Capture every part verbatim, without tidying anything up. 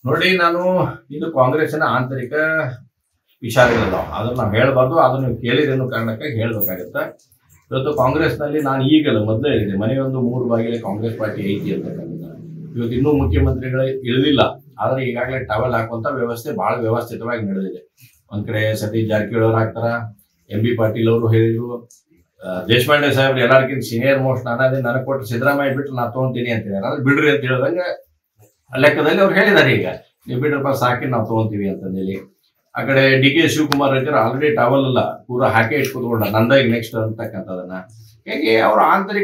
ನೋಡಿ, ನಾನು ಇದು ಕಾಂಗ್ರೆಸ್ಸಿನ ಆಂತರಿಕ ವಿಚಾರಗಳಿಲ್ಲ, ಅದನ್ನ ನಾವು ಹೇಳಬಾರ್ದು. ಅದನ್ನು ನೀವು ಕೇಳಿದ ಕಾರಣಕ್ಕೆ ಹೇಳಬೇಕಾಗುತ್ತೆ. ಇವತ್ತು ಕಾಂಗ್ರೆಸ್ನಲ್ಲಿ ನಾನು ಈಗಲ್ಲ ಮೊದಲೇ ಹೇಳಿದೆ, ಮನೆಯೊಂದು ಮೂರು ಬಾಗಿಲೇ ಕಾಂಗ್ರೆಸ್ ಪಾರ್ಟಿ ಐತಿ ಅಂತಕ್ಕಂಥ. ಇವತ್ತು ಇನ್ನೂ ಮುಖ್ಯಮಂತ್ರಿಗಳು ಇಳಿದಿಲ್ಲ, ಆದರೆ ಈಗಾಗಲೇ ಟವಲ್ ಹಾಕುವಂತ ವ್ಯವಸ್ಥೆ ಬಹಳ ವ್ಯವಸ್ಥಿತವಾಗಿ ನಡೆದಿದೆ. ಒಂದ್ ಕಡೆ ಸತೀಶ್ ಜಾರಕಿಹೊಳಿ ಅವ್ರು ಹಾಕ್ತಾರ, ಎಂ ಬಿ ಪಾಟೀಲ್ ಅವರು ಹೇಳಿದ್ರು, ದೇಶಪಾಂಡೆ ಸಾಹೇಬ್ರು ಎಲ್ಲರಿಗಿಂತ ಸೀನಿಯರ್ ಮೋಸ್ಟ್ ನಾನೇ, ನನಗೆ ಕೊಟ್ಟು ಸಿದ್ದರಾಮಯ್ಯ ಬಿಟ್ಟು ನಾ ತಗೊಂತೀನಿ ಅಂತ ಹೇಳಿದ್ರೆ ಅದು ಬಿಡ್ರಿ ಅಂತ ಹೇಳಿದಂಗೆ ಲೆಕ್ಕದಲ್ಲಿ ಅವ್ರು ಹೇಳಿದ್ದಾರೆ. ಈಗ ನೀವು ಬಿಡ್ರಪ್ಪ ಸಾಕಿ ನಾವು ತಗೊಂತೀವಿ ಅಂತಂದೇಳಿ. ಆ ಕಡೆ ಡಿ ಕೆ ಶಿವಕುಮಾರ್ ಇದ್ದಾರೆ, ಆಲ್ರೆಡಿ ಟವಲ್ ಅಲ್ಲ ಪೂರ ಹಾಕಿ ಇಟ್ಕೊತ್ಕೊಂಡ ನಂದ ಈಗ ನೆಕ್ಸ್ಟ್ ಅಂತಕ್ಕಂಥದನ್ನ. ಹೇಗೆ ಅವರ ಆಂತರಿಕ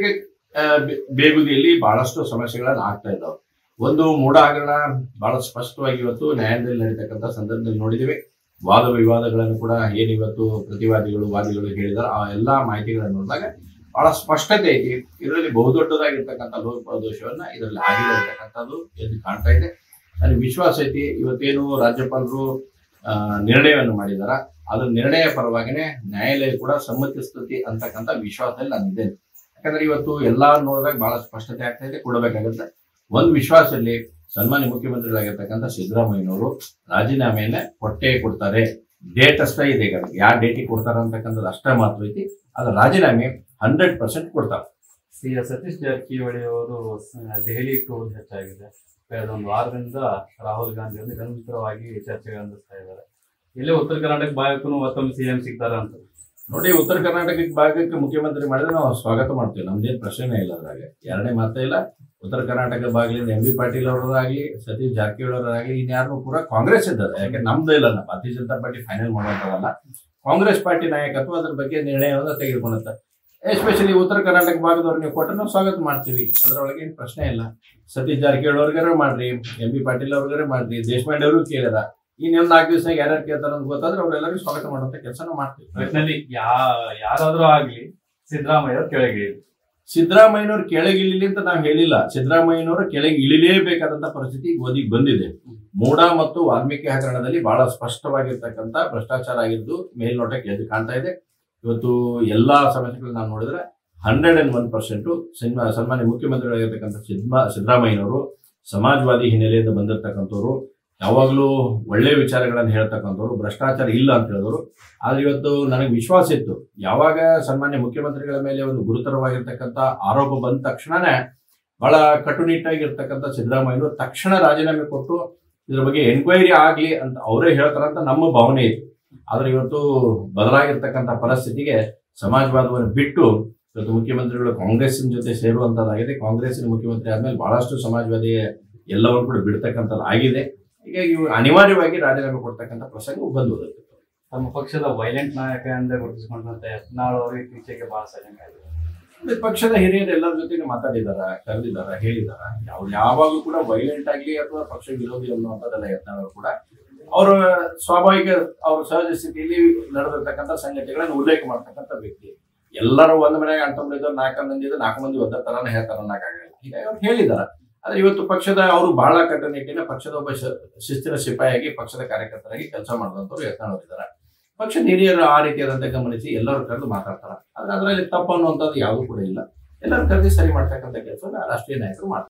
ಬೇಗುದಿಯಲ್ಲಿ ಬಹಳಷ್ಟು ಸಮಸ್ಯೆಗಳನ್ನ ಆಗ್ತಾ ಇದ್ದಾವೆ. ಒಂದು ಮೂಢ ಹಗರಣ ಬಹಳ ಸ್ಪಷ್ಟವಾಗಿ ಇವತ್ತು ನ್ಯಾಯಾಲಯದಲ್ಲಿ ನಡೀತಕ್ಕಂಥ ಸಂದರ್ಭದಲ್ಲಿ ನೋಡಿದ್ದೀವಿ. ವಾದ ವಿವಾದಗಳನ್ನು ಕೂಡ ಏನಿವತ್ತು ಪ್ರತಿವಾದಿಗಳು ವಾದಿಗಳು ಹೇಳಿದಾರೆ ಆ ಎಲ್ಲಾ ಮಾಹಿತಿಗಳನ್ನು ನೋಡಿದಾಗ ಬಹಳ ಸ್ಪಷ್ಟತೆ ಐತಿ. ಇದರಲ್ಲಿ ಬಹುದೊಡ್ಡದಾಗಿರ್ತಕ್ಕಂಥ ಲೋಪದೋಷವನ್ನ ಇದರಲ್ಲಿ ಆಗಿದೆ ಅಂತಕ್ಕಂಥದ್ದು ಎದ್ದು ಕಾಣ್ತಾ ಇದೆ. ನನಗೆ ವಿಶ್ವಾಸ ಐತಿ, ಇವತ್ತೇನು ರಾಜ್ಯಪಾಲರು ನಿರ್ಣಯವನ್ನು ಮಾಡಿದಾರ ಅದು ನಿರ್ಣಯ ಪರವಾಗಿನೇ ನ್ಯಾಯಾಲಯ ಕೂಡ ಸಮ್ಮತಿಸ್ತತಿ ಅಂತಕ್ಕಂಥ ವಿಶ್ವಾಸದಲ್ಲಿ ನಾನು ಇದ್ದೇನೆ. ಯಾಕಂದ್ರೆ ಇವತ್ತು ಎಲ್ಲಾ ನೋಡಿದಾಗ ಬಹಳ ಸ್ಪಷ್ಟತೆ ಆಗ್ತಾ ಇದೆ, ಕೊಡಬೇಕಾಗುತ್ತೆ. ಒಂದು ವಿಶ್ವಾಸದಲ್ಲಿ ಸನ್ಮಾನ್ಯ ಮುಖ್ಯಮಂತ್ರಿಗಳಾಗಿರ್ತಕ್ಕಂಥ ಸಿದ್ದರಾಮಯ್ಯನವರು ರಾಜೀನಾಮೆಯನ್ನ ಕೊಟ್ಟೇ ಕೊಡ್ತಾರೆ. ಡೇಟ್ ಅಷ್ಟೇ ಇದೆ, ಈಗ ಯಾವ ಡೇಟಿಗೆ ಕೊಡ್ತಾರೆ ಅಂತಕ್ಕಂಥದ್ದು ಅಷ್ಟೇ ಮಾತ್ರ ಐತಿ. ಅದ್ರ ರಾಜೀನಾಮೆ ಹಂಡ್ರೆಡ್ ಪರ್ಸೆಂಟ್ ಕೊಡ್ತಾರೆ. ಸಿ ಎಸ್ ಸತೀಶ್ ಜಾರಕಿಹೊಳಿ ಅವರು ದೆಹಲಿ ಟೂರ್ ಹೆಚ್ಚಾಗಿದೆ. ಕಳೆದ ಒಂದು ವಾರದಿಂದ ರಾಹುಲ್ ಗಾಂಧಿ ಅವರು ನಿರಂತರವಾಗಿ ಚರ್ಚೆಗಳನ್ನಿಸ್ತಾ ಇದ್ದಾರೆ. ಇಲ್ಲೇ ಉತ್ತರ ಕರ್ನಾಟಕ ಭಾಗಕ್ಕೂ ಮತ್ತೊಮ್ಮೆ ಸಿಎಂ ಸಿಗ್ತಾರ ಅಂತ. ನೋಡಿ, ಉತ್ತರ ಕರ್ನಾಟಕ ಭಾಗಕ್ಕೆ ಮುಖ್ಯಮಂತ್ರಿ ಮಾಡಿದ್ರೆ ನಾವು ಸ್ವಾಗತ ಮಾಡ್ತೀವಿ, ನಮ್ದೇನು ಪ್ರಶ್ನೆ ಇಲ್ಲ. ಅದ್ರಾಗ ಎರಡನೇ ಮಾತೇ ಇಲ್ಲ. ಉತ್ತರ ಕರ್ನಾಟಕ ಭಾಗದಿಂದ ಎಂ ಬಿ ಪಾಟೀಲ್ ಅವರಾಗ್ಲಿ ಸತೀಶ್ ಜಾರಕಿಹೊಳಿ ಅವರಾಗ್ಲಿ ಇನ್ಯಾರು ಕೂಡ ಕಾಂಗ್ರೆಸ್ ಇದ್ದಾರೆ. ಯಾಕೆ ನಮ್ದು ಇಲ್ಲ, ನಮ್ಮ ಭಾರತೀಯ ಜನತಾ ಪಾರ್ಟಿ ಫೈನಲ್ ಮಾಡುವಂತದಲ್ಲ. ಕಾಂಗ್ರೆಸ್ ಪಾರ್ಟಿ ನಾಯಕತ್ವ ಅದ್ರ ಬಗ್ಗೆ ನಿರ್ಣಯವನ್ನು ತೆಗೆದುಕೊಳ್ಳುತ್ತೆ. ಎಸ್ಪೆಷಲಿ ಉತ್ತರ ಕರ್ನಾಟಕ ಭಾಗದವ್ರು ನೀವು ಕೊಟ್ಟರೆ ನಾವು ಸ್ವಾಗತ ಮಾಡ್ತೀವಿ, ಅದರೊಳಗೆ ಏನು ಪ್ರಶ್ನೆ ಇಲ್ಲ. ಸತೀಶ್ ಜಾರಕಿಹೊಳಿ ಅವ್ರಿಗಾರ ಮಾಡ್ರಿ, ಎಂ ಬಿ ಪಾಟೀಲ್ ಅವ್ರಿಗಾರ ಮಾಡ್ರಿ, ದೇಶಪಾಂಡೆ ಅವರು ಕೇಳಿದ. ಇನ್ನೊಂದು ನಾಲ್ಕು ದಿವಸ ಯಾರ್ಯಾರು ಕೇಳ್ತಾರ ಅಂತ ಗೊತ್ತಾದ್ರೆ ಅವ್ರೆಲ್ಲರಿಗೂ ಸ್ವಾಗತ ಮಾಡುವಂತ ಕೆಲಸನ ಮಾಡ್ತೀವಿ. ಒಟ್ಟಿನಲ್ಲಿ ಯಾ ಯಾರಾದ್ರೂ ಆಗ್ಲಿ ಸಿದ್ದರಾಮಯ್ಯ ಅವ್ರು ಕೆಳಗೆ ಸಿದ್ದರಾಮಯ್ಯನವ್ರು ಕೆಳಗಿಳಿಲಿ ಅಂತ ನಾವು ಹೇಳಿಲ್ಲ. ಸಿದ್ದರಾಮಯ್ಯನವರು ಕೆಳಗೆ ಇಳಿಲೇಬೇಕಾದಂತ ಪರಿಸ್ಥಿತಿ ಓದಿಗೆ ಬಂದಿದೆ. ಮೂಡ ಮತ್ತು ವಾಲ್ಮೀಕಿ ಹಗರಣದಲ್ಲಿ ಬಹಳ ಸ್ಪಷ್ಟವಾಗಿರ್ತಕ್ಕಂಥ ಭ್ರಷ್ಟಾಚಾರ ಆಗಿದ್ದು ಮೇಲ್ನೋಟಕ್ಕೆ ಎದ್ದು ಕಾಣ್ತಾ ಇದೆ. ಇವತ್ತು ಎಲ್ಲಾ ಸಮಸ್ಯೆಗಳು ನಾವು ನೋಡಿದ್ರೆ ಹಂಡ್ರೆಡ್ ಅಂಡ್ ಒನ್ ಪರ್ಸೆಂಟ್ ಸನ್ಮಾನ್ಯ ಮುಖ್ಯಮಂತ್ರಿಗಳಾಗಿರ್ತಕ್ಕಂಥ ಸಿದ್ದಾ ಸಿದ್ದರಾಮಯ್ಯನವರು ಸಮಾಜವಾದಿ ಹಿನ್ನೆಲೆಯಿಂದ ಬಂದಿರತಕ್ಕಂಥವ್ರು, ಯಾವಾಗಲೂ ಒಳ್ಳೆ ವಿಚಾರಗಳನ್ನು ಹೇಳ್ತಕ್ಕಂಥವ್ರು, ಭ್ರಷ್ಟಾಚಾರ ಇಲ್ಲ ಅಂತ ಹೇಳಿದವರು. ಆದ್ರೆ ಇವತ್ತು ನನಗೆ ವಿಶ್ವಾಸ ಇತ್ತು, ಯಾವಾಗ ಸನ್ಮಾನ್ಯ ಮುಖ್ಯಮಂತ್ರಿಗಳ ಮೇಲೆ ಒಂದು ಗುರುತರವಾಗಿರ್ತಕ್ಕಂಥ ಆರೋಪ ಬಂದ ತಕ್ಷಣನೇ ಬಹಳ ಕಟ್ಟುನಿಟ್ಟಾಗಿರ್ತಕ್ಕಂಥ ಸಿದ್ದರಾಮಯ್ಯನವರು ತಕ್ಷಣ ರಾಜೀನಾಮೆ ಕೊಟ್ಟು ಇದ್ರ ಬಗ್ಗೆ ಎನ್ಕ್ವೈರಿ ಆಗ್ಲಿ ಅಂತ ಅವರೇ ಹೇಳ್ತಾರಂತ ನಮ್ಮ ಭಾವನೆ ಇತ್ತು. ಆದ್ರೆ ಇವತ್ತು ಬದಲಾಗಿರ್ತಕ್ಕಂಥ ಪರಿಸ್ಥಿತಿಗೆ ಸಮಾಜವಾದವನ್ನು ಬಿಟ್ಟು ಇವತ್ತು ಮುಖ್ಯಮಂತ್ರಿಗಳು ಕಾಂಗ್ರೆಸ್ಸಿನ ಜೊತೆ ಸೇರುವಂತದ್ದಾಗಿದೆ. ಕಾಂಗ್ರೆಸ್ಸಿನ ಮುಖ್ಯಮಂತ್ರಿ ಆದ್ಮೇಲೆ ಬಹಳಷ್ಟು ಸಮಾಜವಾದಿ ಎಲ್ಲವನ್ನು ಕೂಡ ಬಿಡ್ತಕ್ಕಂಥದ್ದು ಆಗಿದೆ. ಹೀಗಾಗಿ ಇವು ಅನಿವಾರ್ಯವಾಗಿ ರಾಜೀನಾಮೆ ಕೊಡ್ತಕ್ಕಂಥ ಪ್ರಸಂಗ ಬಂದು ಹೋಗುತ್ತೆ. ತಮ್ಮ ಪಕ್ಷದ ವೈಲೆಂಟ್ ನಾಯಕ ಎಂದೇ ಗುರುತಿಸಿಕೊಂಡಂತ ಯತ್ನಾಳ್ ಅವರು ಇತ್ತೀಚೆಗೆ ಬಹಳ ಸೈಲೆಂಟ್ ಆಗಿದ್ದಾರೆ. ಪಕ್ಷದ ಹಿರಿಯರು ಎಲ್ಲರ ಜೊತೆ ಮಾತಾಡಿದಾರ, ಕರೆದಿದಾರ, ಹೇಳಿದಾರ. ಯಾವ ಯಾವಾಗೂ ಕೂಡ ವೈಲೆಂಟ್ ಆಗಲಿ ಅಥವಾ ಪಕ್ಷ ವಿರೋಧಿ ಅನ್ನುವಂಥದ್ದೆಲ್ಲ ಯತ್ನಾಳ್ ಅವರು ಕೂಡ ಅವರ ಸ್ವಾಭಾವಿಕ ಅವ್ರ ಸಹಜ ಸ್ಥಿತಿಯಲ್ಲಿ ನಡೆದಿರ್ತಕ್ಕಂಥ ಸಂಗತಿಗಳನ್ನು ಉಲ್ಲೇಖ ಮಾಡ್ತಕ್ಕಂಥ ವ್ಯಕ್ತಿ. ಎಲ್ಲರೂ ಒಂದ್ ಮನೆಗೆ ಅಂಟಂದಿದ್ರು, ನಾಲ್ಕು ಮಂದಿ ಇದ್ರೆ ನಾಲ್ಕು ಮಂದಿ ಒಂದ ತರಾನ ಹೇಳ್ತಾರ ಅನ್ನಕ್ಕಾಗಲ್ಲ. ಹೀಗಾಗಿ ಅವ್ರು ಹೇಳಿದಾರ. ಆದ್ರೆ ಇವತ್ತು ಪಕ್ಷದ ಅವರು ಬಹಳ ಕಟ್ಟುನಿಟ್ಟಿನ ಪಕ್ಷದ ಒಬ್ಬ ಶಿಸ್ತಿನ ಸಿಪಾಯಿಯಾಗಿ ಪಕ್ಷದ ಕಾರ್ಯಕರ್ತರಾಗಿ ಕೆಲಸ ಮಾಡಿದಂಥವ್ರು ಯತ್ನಾಳ್ ಅವರಿದ್ದಾರೆ. ಪಕ್ಷದ ಹಿರಿಯರು ಆ ರೀತಿಯಾದಂತ ಗಮನಿಸಿ ಎಲ್ಲರೂ ಕರೆದು ಮಾತಾಡ್ತಾರ. ಆದ್ರೆ ಅದರಲ್ಲಿ ತಪ್ಪು ಅನ್ನುವಂಥದ್ದು ಯಾವುದೂ ಕೂಡ ಇಲ್ಲ. ಎಲ್ಲರೂ ಕರೆದು ಸರಿ ಮಾಡ್ತಕ್ಕಂಥ ಕೆಲಸ ರಾಷ್ಟ್ರೀಯ ನಾಯಕರು ಮಾಡ್ತಾರೆ.